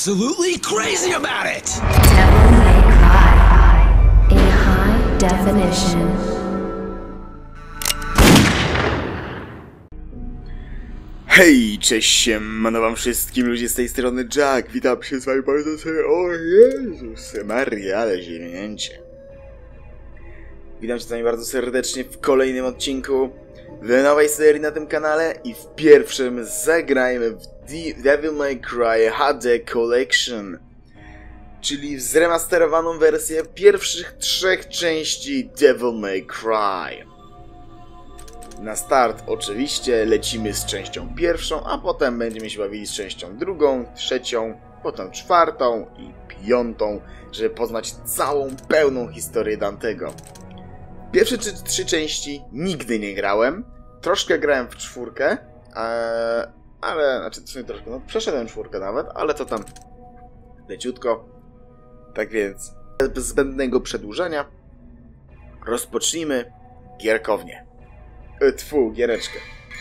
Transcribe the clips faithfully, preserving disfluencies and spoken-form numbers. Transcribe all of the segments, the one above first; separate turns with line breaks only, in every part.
absolutely crazy about it!
Devil May Cry in high definition.
Hej, cześć, siemano wam wszystkim ludzie z tej strony Jack, witam się z wami bardzo serdecznie. O Jezus Maria, ale ziemnięcie. Witam cię z wami bardzo serdecznie w kolejnym odcinku w nowej serii na tym kanale i w pierwszym zagrajmy w The Devil May Cry H D Collection, czyli w zremasterowaną wersję pierwszych trzech części Devil May Cry. Na start oczywiście lecimy z częścią pierwszą, a potem będziemy się bawili z częścią drugą, trzecią, potem czwartą i piątą, żeby poznać całą, pełną historię Dantego. Pierwsze trzy, trzy części nigdy nie grałem, troszkę grałem w czwórkę, ee, ale, znaczy w sumie troszkę, no przeszedłem czwórkę nawet, ale to tam leciutko. Tak więc, bez zbędnego przedłużania, rozpocznijmy gierkownię. Tfu, giereczkę.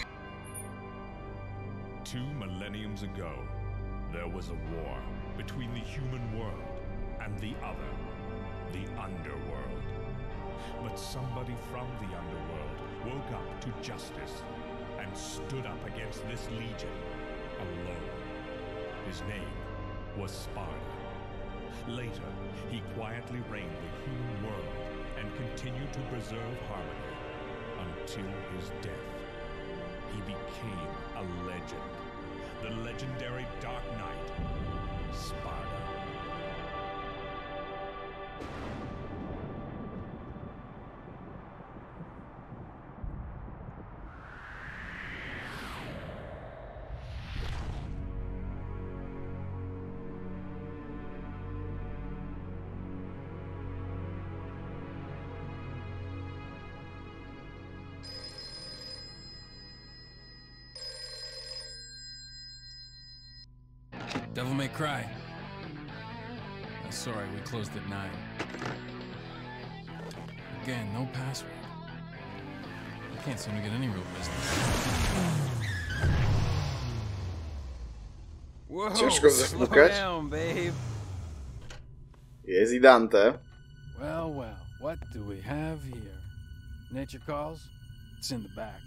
Two millenniums ago, there was a war between the human world and the other, the underworld. But somebody from the underworld woke up to justice and stood up against this legion alone. His name was Sparda. Later, he quietly reigned the human world and continued to preserve harmony. Until his death, he became a legend. The legendary Dark Knight, Sparda.
Devil May Cry. I'm sorry, we closed at nine. Again, no password. I can't seem to get any real business. Whoa,
Ciężko
slow
zapukać.
down, babe.
Jest i Dante.
Well, well, what do we have here? Nature calls? It's in the back.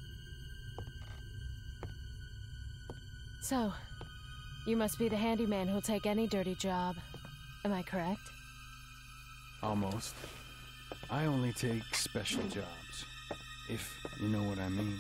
So, you must be the handyman who'll take any dirty job. Am I correct?
Almost. I only take special jobs, if you know what I mean.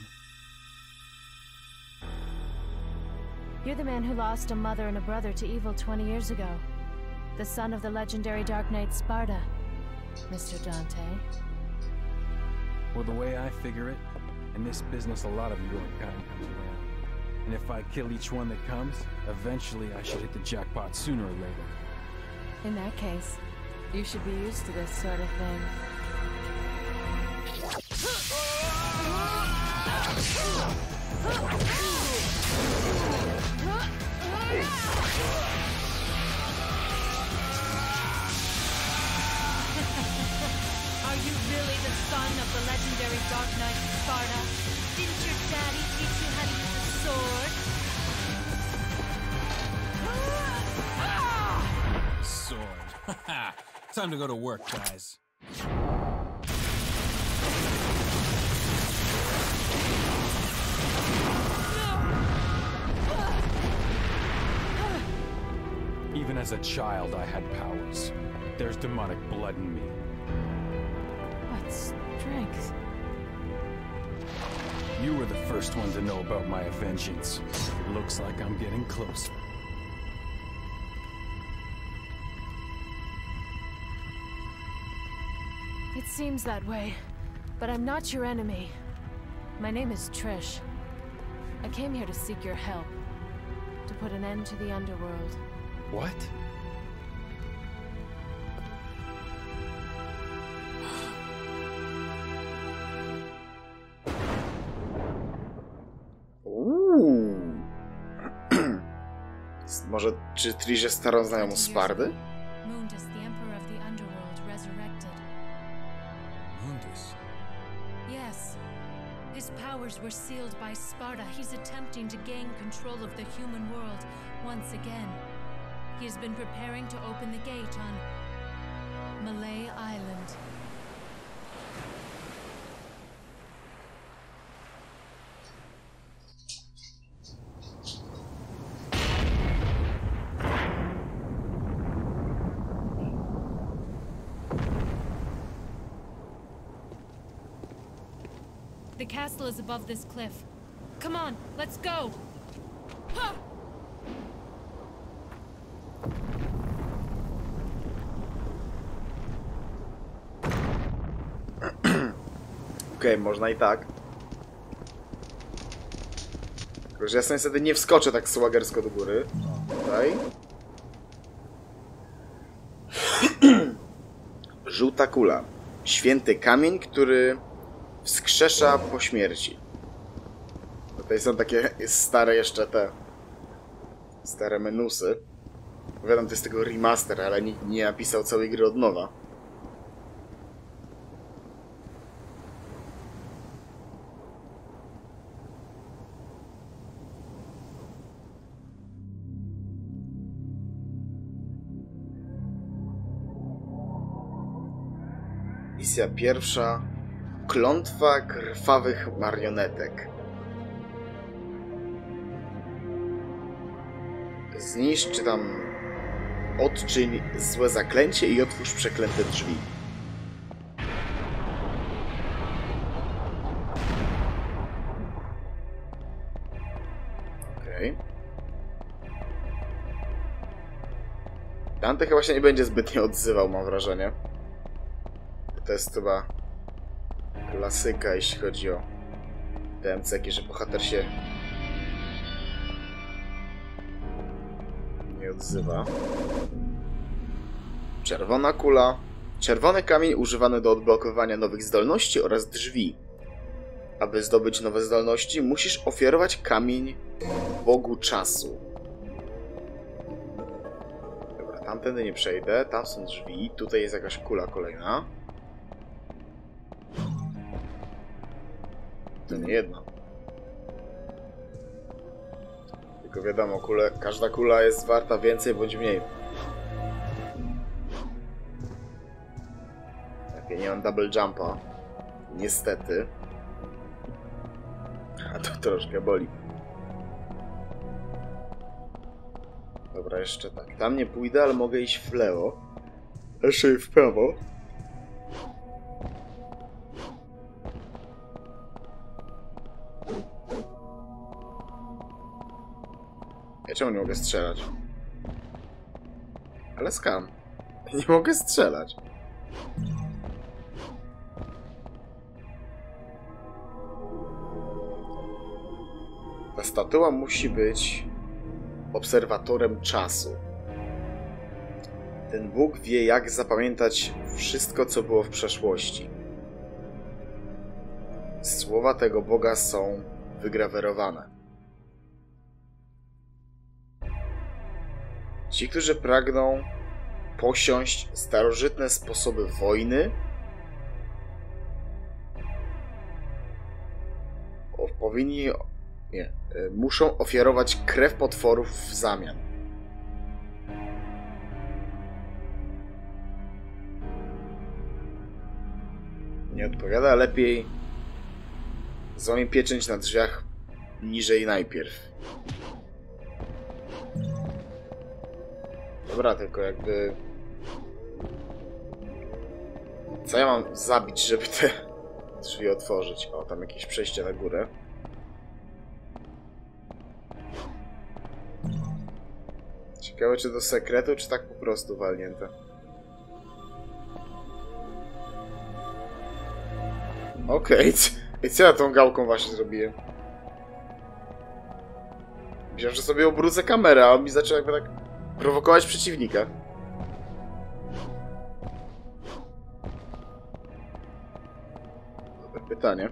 You're the man who lost a mother and a brother to evil twenty years ago. The son of the legendary Dark Knight Sparda, Mister Dante.
Well, the way I figure it, in this business a lot of your kind comes around. And if I kill each one that comes, eventually I should hit the jackpot sooner or later.
In that case, you should be used to this sort of thing.
Are you really the son of the legendary Dark Knight Sparda? Didn't your daddy teach you how to use a sword?
Sword. Time to go to work, guys. Even as a child, I had powers. There's demonic blood in me.
What strength?
You were the first one to know about my vengeance. Looks like I'm getting closer.
It seems that way, but I'm not your enemy. My name is Trish. I came here to seek your help, to put an end to the underworld.
What?
Uuu. Może czy Trish jest starą znajomą Spardy?
Mundus, the emperor of the underworld, resurrected.
Mundus?
Yes. His powers were sealed by Sparda. He's attempting to gain control of the human world once again. He has been preparing to open the gate on Malay Island. The castle is above this cliff. Come on, let's go! Ha!
Okej, okay, można i tak. Tylko, że ja sobie niestety nie wskoczę tak słagersko do góry. Tutaj. Żółta kula. Święty kamień, który wskrzesza po śmierci. Tutaj są takie stare jeszcze te... stare menusy. Wiadomo, to jest tego remaster, ale nikt nie napisał całej gry od nowa. Misja pierwsza. Klątwa krwawych marionetek. Zniszcz czy tam odczyń złe zaklęcie i otwórz przeklęte drzwi. Okej. Okay. Dante chyba się nie będzie zbytnio odzywał, mam wrażenie. To jest chyba klasyka, jeśli chodzi o te M C ki, że bohater się nie odzywa. Czerwona kula. Czerwony kamień używany do odblokowania nowych zdolności oraz drzwi. Aby zdobyć nowe zdolności, musisz ofiarować kamień Bogu Czasu. Dobra, tamtędy nie przejdę. Tam są drzwi. Tutaj jest jakaś kula kolejna. To nie jedna. Tylko wiadomo, kule, każda kula jest warta więcej bądź mniej. Tak, ja nie mam double jumpa. Niestety. A to troszkę boli. Dobra, jeszcze tak. Tam nie pójdę, ale mogę iść w lewo. Jeszcze i w prawo. Ja czemu nie mogę strzelać? Ale skam. Nie mogę strzelać. Ta statua musi być obserwatorem czasu. Ten Bóg wie, jak zapamiętać wszystko, co było w przeszłości. Słowa tego Boga są wygrawerowane. Ci, którzy pragną posiąść starożytne sposoby wojny, o, powinni, nie, muszą ofiarować krew potworów w zamian. Nie odpowiada, lepiej złamie pieczęć na drzwiach niżej najpierw. Dobra, tylko jakby... Co ja mam zabić, żeby te drzwi otworzyć? O, tam jakieś przejście na górę. Ciekawe, czy do sekretu, czy tak po prostu walnięte. Okej, okay. I co ja tą gałką właśnie zrobiłem? Myślałem, że sobie obrócę kamerę, a on mi zaczął jakby tak prowokować przeciwnika. Dobre pytanie.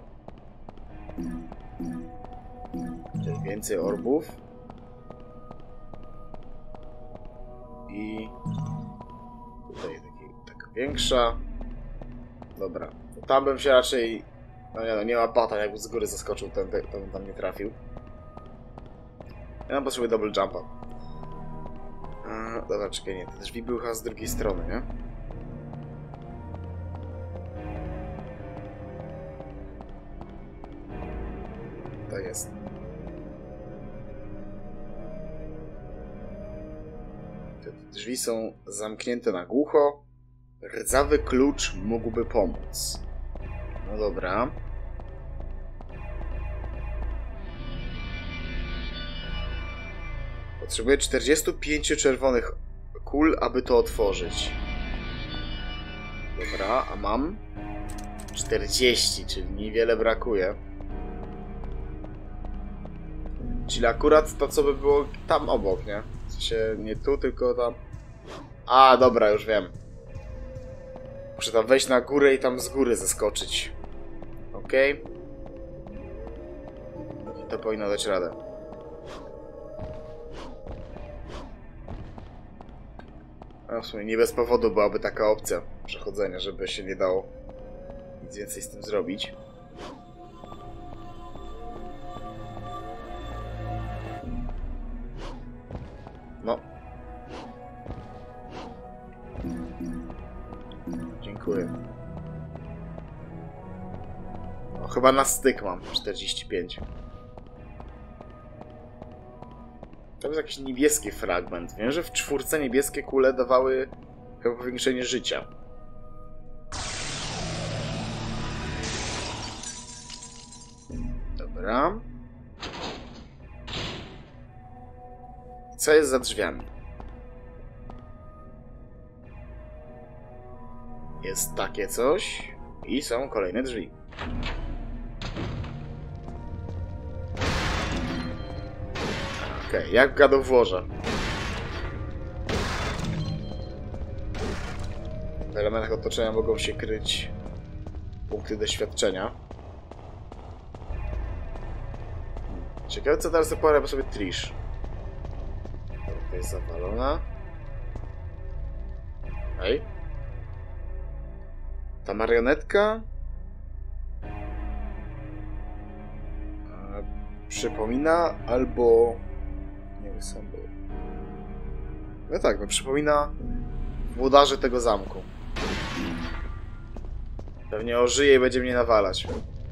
Tutaj więcej orbów. I tutaj taki, taka większa. Dobra. Tam bym się raczej... No nie, no nie ma bata, jakby z góry zaskoczył, ten, ten, ten tam nie trafił. Ja mam potrzebuję double jumpa. A, dobra, czekaj, nie. Te drzwi były chyba z drugiej strony, nie? Tak jest. Te drzwi są zamknięte na głucho. Rdzawy klucz mógłby pomóc. No dobra. Potrzebuję czterdziestu pięciu czerwonych kul, aby to otworzyć. Dobra, a mam czterdzieści, czyli niewiele brakuje. Czyli akurat to, co by było tam obok, nie? W sensie nie tu, tylko tam... A, dobra, już wiem. Muszę tam wejść na górę i tam z góry zeskoczyć. Okej. Okay. I to powinno dać radę. No w sumie nie bez powodu byłaby taka opcja przechodzenia, żeby się nie dało nic więcej z tym zrobić. No. Dziękuję. No, chyba na styk mam czterdzieści pięć. To jest jakiś niebieski fragment. Wiem, że w czwórce niebieskie kule dawały chyba powiększenie życia. Dobra. Co jest za drzwiami? Jest takie coś i są kolejne drzwi. Okej, okay, jak gado włożę. W elementach otoczenia mogą się kryć punkty doświadczenia. Ciekawe, co teraz pora sobie Trish. To jest zawalona. Hej. Ta marionetka przypomina albo... Nie wiem, sam był. No tak, no przypomina włodarzy tego zamku. Pewnie ożyje i będzie mnie nawalać.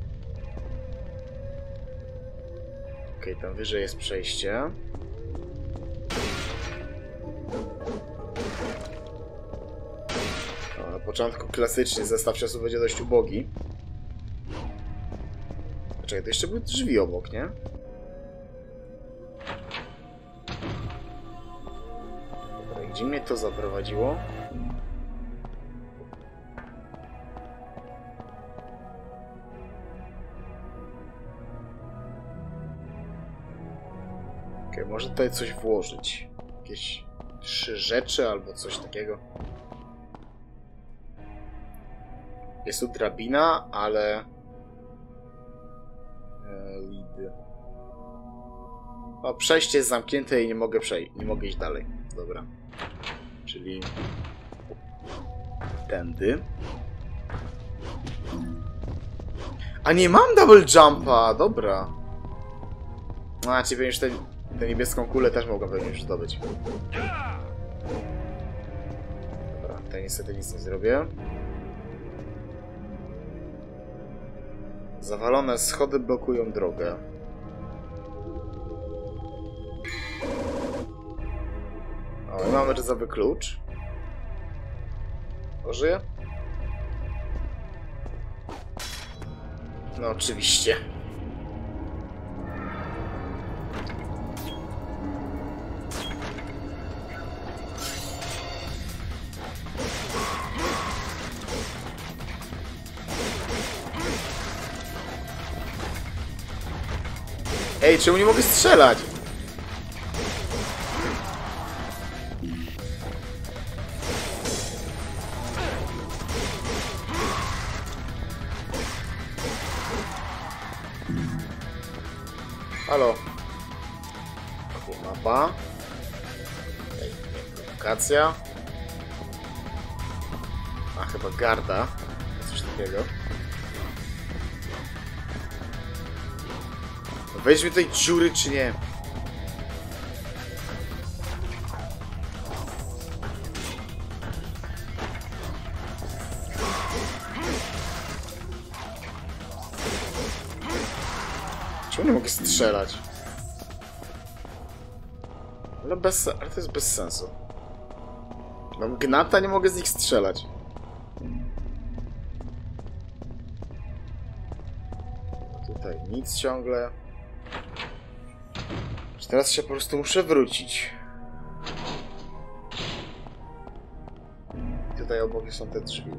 Okej, okay, tam wyżej jest przejście. No, na początku klasycznie zestaw ciosów będzie dość ubogi. Czekaj, to jeszcze były drzwi obok, nie? Dobra, gdzie mnie to zaprowadziło? Okej, okay, może tutaj coś włożyć. Jakieś trzy rzeczy albo coś takiego. Jest tu drabina, ale... Lidy. O, przejście jest zamknięte i nie mogę przejść, nie mogę iść dalej. Dobra. Czyli... tędy. A nie mam double jumpa! Dobra. No, a ciebie już tę niebieską kulę też mogłem pewnie już zdobyć. Dobra, tutaj niestety nic nie zrobię. Zawalone schody blokują drogę. O, i mamy rdzawy klucz. Ożyje? No oczywiście. Ej, czemu nie mogę strzelać? Halo. Okej, mapa. Ej, prowokacja. A, chyba garda. Coś takiego. Weźmy tej dziury, czy nie? Czemu nie mogę strzelać? Ale, bez, ale to jest bez sensu. Mam gnata, nie mogę z nich strzelać. Tutaj nic ciągle. Teraz się po prostu muszę wrócić. Tutaj obok są te drzwi.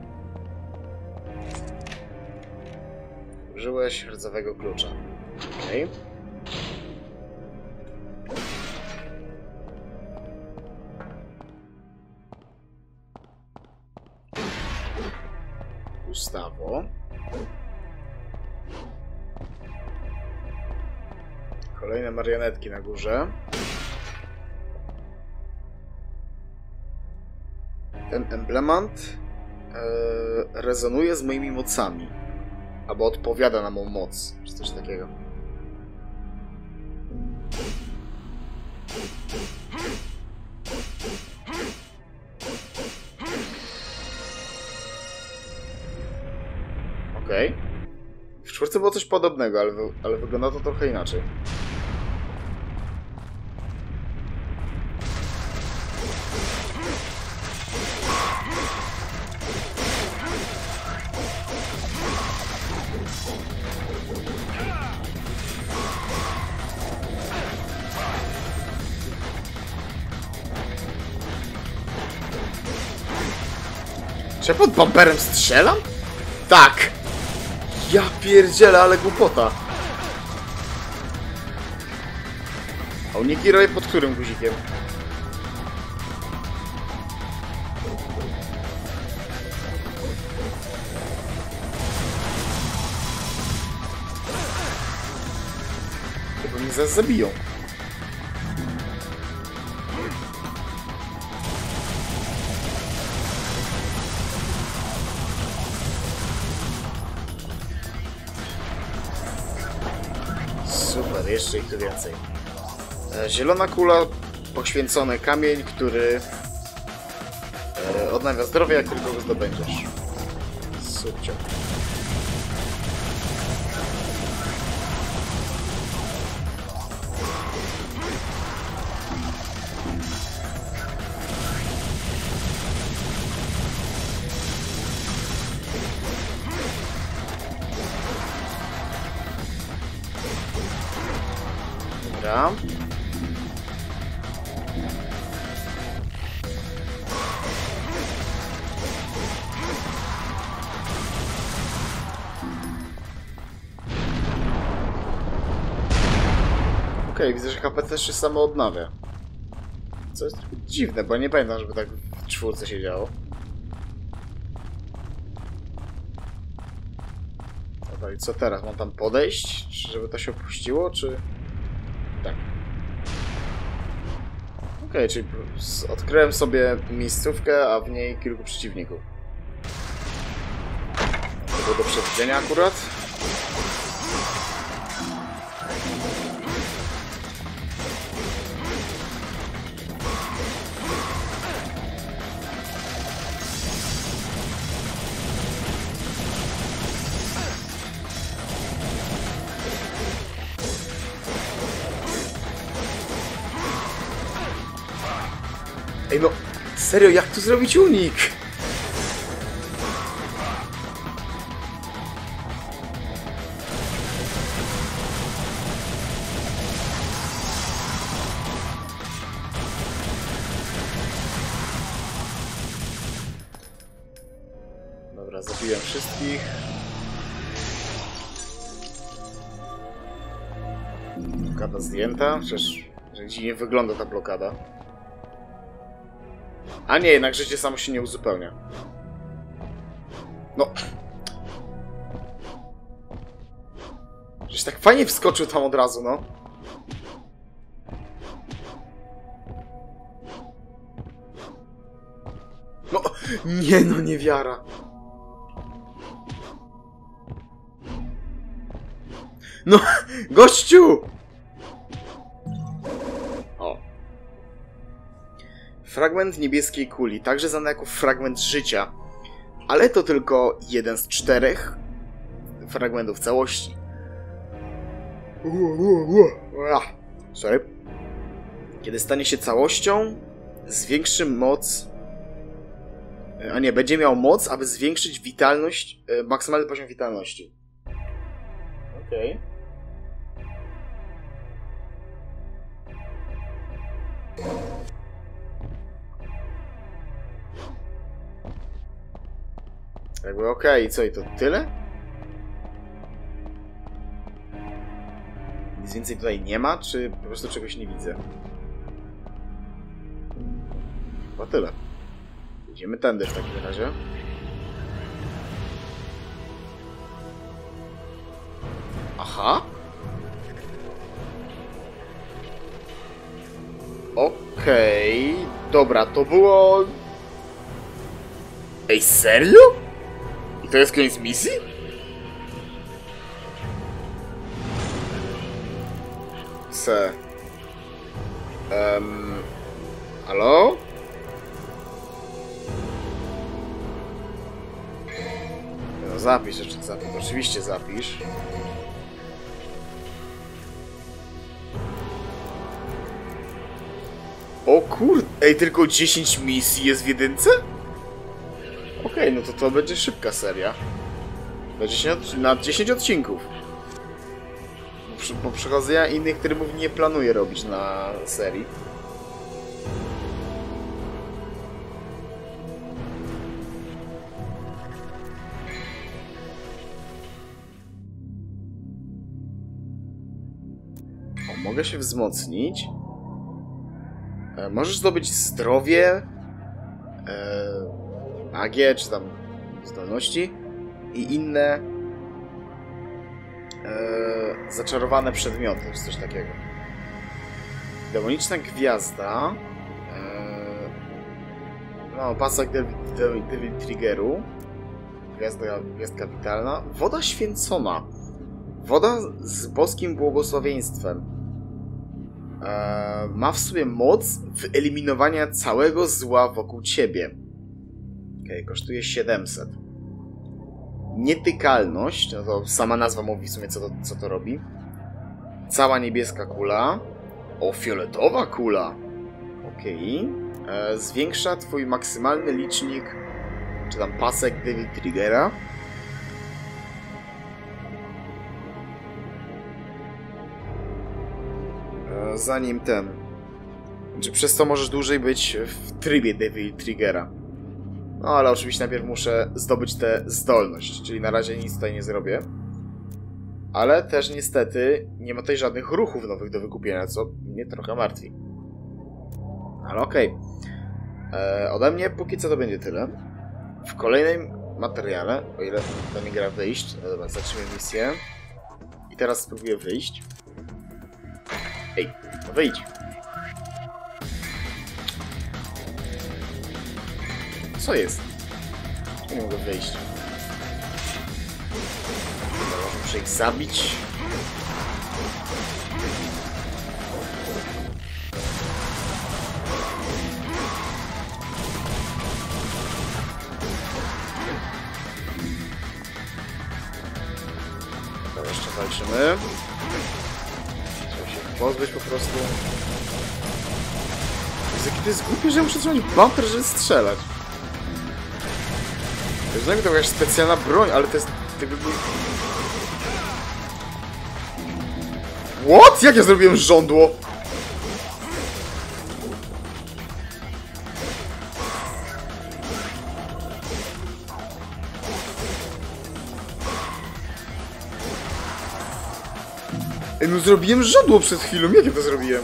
Użyłeś rdzawego klucza. Okej. Okay. Ustawo. Kolejne marionetki na górze. Ten emblemat e, rezonuje z moimi mocami. Albo odpowiada na mą moc, czy coś takiego. Okej. Okay. W czwórce było coś podobnego, ale, ale wygląda to trochę inaczej. Czy ja pod bumperem strzelam? Tak! Ja pierdzielę, ale głupota. A nie kieruję pod którym guzikiem? Chyba mnie zaraz zabiją. Super, jeszcze ich tu więcej. Zielona kula, poświęcony kamień, który e, odnawia zdrowie, jak tylko go zdobędziesz. Subcio. Dobra. Okej, okay, widzę, że H P też się samo odnawia. Co jest trochę dziwne, bo nie pamiętam, żeby tak w czwórce się działo. Dobra, i co teraz? Mam tam podejść, żeby to się opuściło, czy... Tak. Okej, okay, czyli odkryłem sobie miejscówkę, a w niej kilku przeciwników. To było do przewidzenia akurat. Ej no, serio, jak tu zrobić unik? Dobra, zabiłem wszystkich. Blokada zdjęta, przecież dziwnie wygląda ta blokada. A nie, jednak życie samo się nie uzupełnia. No. Żeś tak fajnie wskoczył tam od razu, no. No, nie no, niewiara. No, gościu! Fragment niebieskiej kuli, także znany jako fragment życia, ale to tylko jeden z czterech fragmentów całości. Sorry. Kiedy stanie się całością, zwiększy moc... A nie, będzie miał moc, aby zwiększyć witalność, maksymalny poziom witalności. Okej. Okay. Jakby okej, okay. Co i to tyle? Nic więcej tutaj nie ma, czy po prostu czegoś nie widzę? Chyba tyle. Idziemy tędy w takim razie. Aha. Okej. Okay. Dobra, to było... Ej, serio? I to jest koniec misji? C. Um... Halo? No zapisz jeszcze, zapisz. Oczywiście zapisz. O kurde, ej, tylko dziesięć misji jest w jedynce? Okej, okay, no to to będzie szybka seria. Na dziesięć, na dziesięć odcinków. Bo przechodzenia innych trybów nie planuję robić na serii. O, mogę się wzmocnić. E, możesz zdobyć zdrowie, e, magię, czy tam zdolności i inne e, zaczarowane przedmioty, czy coś takiego. Demoniczna gwiazda, e, no, pasek Devil, Devil, Devil Triggeru, gwiazda, gwiazdka witalna, woda święcona, woda z boskim błogosławieństwem. E, ma w sobie moc wyeliminowania całego zła wokół ciebie. Okay, kosztuje siedemset. Nietykalność, no to sama nazwa mówi w sumie co to, co to robi. Cała niebieska kula. O, fioletowa kula. Okej. Okay. E, zwiększa twój maksymalny licznik, czy tam pasek Devil Triggera. E, zanim ten... Czy przez to możesz dłużej być w trybie Devil Triggera. No ale oczywiście najpierw muszę zdobyć tę zdolność, czyli na razie nic tutaj nie zrobię. Ale też niestety nie ma tutaj żadnych ruchów nowych do wykupienia, co mnie trochę martwi. Ale okej. Okay. Ode mnie póki co to będzie tyle. W kolejnym materiale, o ile to nie gra wyjść, no dobra, zacznijmy misję. I teraz spróbuję wyjść. Ej, no wyjdź. Co jest? Nie mogę wyjść. Muszę ich zabić. To jeszcze walczymy. Trzeba się pozbyć po prostu. Jaki to jest głupie, że ja muszę trzymać bumper, żeby strzelać. To jest to jakaś specjalna broń, ale to jest... Tego... What? Jak ja zrobiłem żądło? Ej, no zrobiłem żądło przed chwilą. Jak ja to zrobiłem?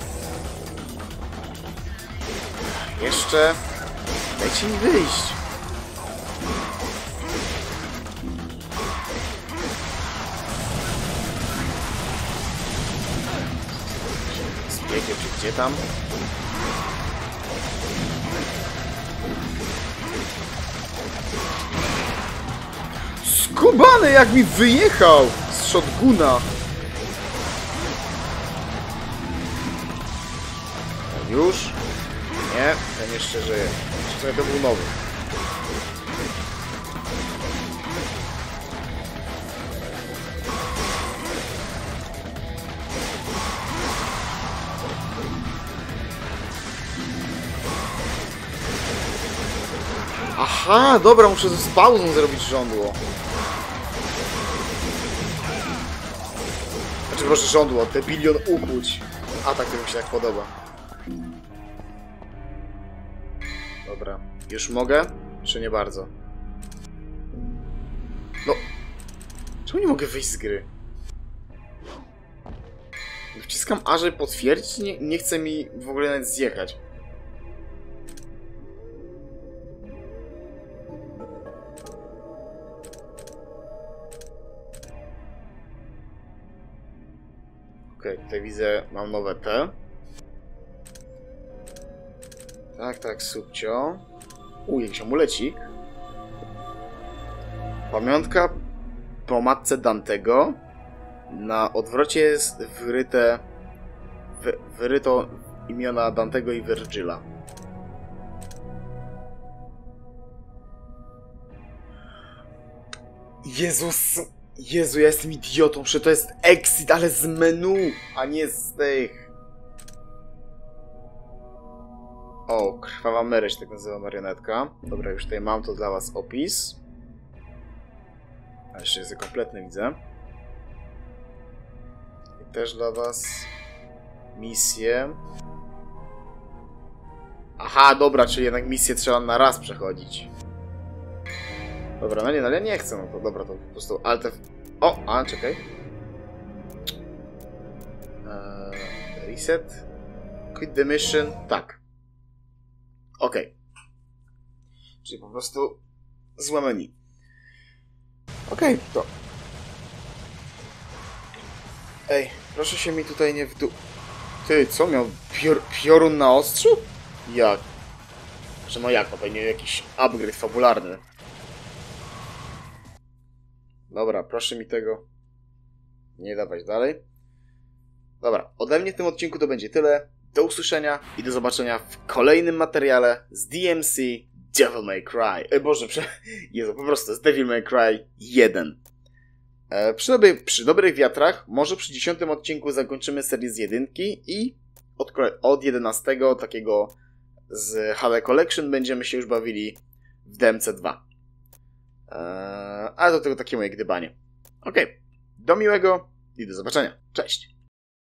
Jeszcze... Dajcie mi wyjść. Czy gdzie tam? Skubany, jak mi wyjechał z shotguna! Już? Nie, ten jeszcze żyje. Jeszcze to był nowy. Aha, dobra, muszę z pauzą zrobić żądło. Znaczy, proszę, żądło, te bilion ukłuć. A tak, to mi się tak podoba. Dobra, już mogę? Czy nie bardzo? No... Czemu nie mogę wyjść z gry? Wciskam A, żeby potwierdzić, nie, nie chce mi w ogóle nawet zjechać. Okej, okay, tutaj widzę, mam nowe T. Tak, tak, subcio. U, jakiś amulecik. Pamiątka po matce Dantego. Na odwrocie jest wyryte... Wy, wyryto imiona Dantego i Virgila. Jezus... Jezu, ja jestem idiotą, że to jest exit, ale z menu, a nie z tych... O, krwawa Maryś, tak nazywa marionetka. Dobra, już tutaj mam to dla was opis. A jeszcze jest kompletny, widzę. I też dla was misję. Aha, dobra, czyli jednak misję trzeba na raz przechodzić. Dobra, no nie, no ale nie chcę, no to dobra, to po prostu alt F... O, a, czekaj. Eee, reset. Quit the mission. Tak. Okej. Okay. Czyli po prostu złe menu. Okej, okay, to... Ej, proszę się mi tutaj nie wdu... Ty, co miał? Pior piorun na ostrzu? Jak? Że no jak? No pewnie jakiś upgrade fabularny. Dobra, proszę mi tego nie dawać dalej. Dobra, ode mnie w tym odcinku to będzie tyle. Do usłyszenia i do zobaczenia w kolejnym materiale z D M C Devil May Cry. E, Boże, prze... Jezu, po prostu z Devil May Cry jeden. E, przy, dobry, przy dobrych wiatrach, może przy dziesiątym odcinku zakończymy serię z jedynki i od, od jedenastego takiego z H D Collection będziemy się już bawili w D M C dwa. Eee, ale do tego takie moje gdybanie. Okej, okay. Do miłego i do zobaczenia. Cześć!